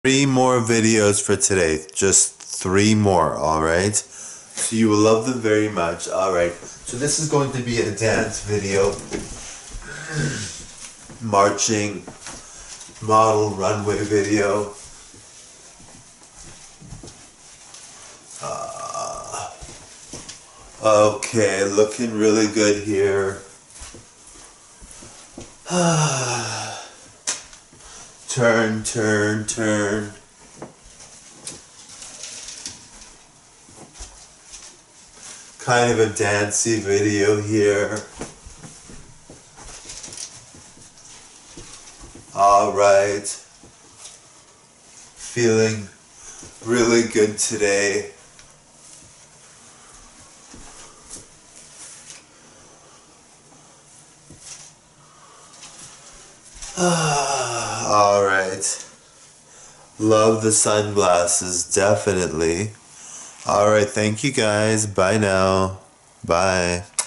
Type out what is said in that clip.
3 more videos for today. Just 3 more, alright? So you will love them very much. Alright, so this is going to be a dance video. Marching model runway video. Okay, looking really good here. Turn, turn, turn. Kind of a dancey video here. Alright. Feeling really good today. Alright. Love the sunglasses, definitely. Alright, thank you guys. Bye now. Bye.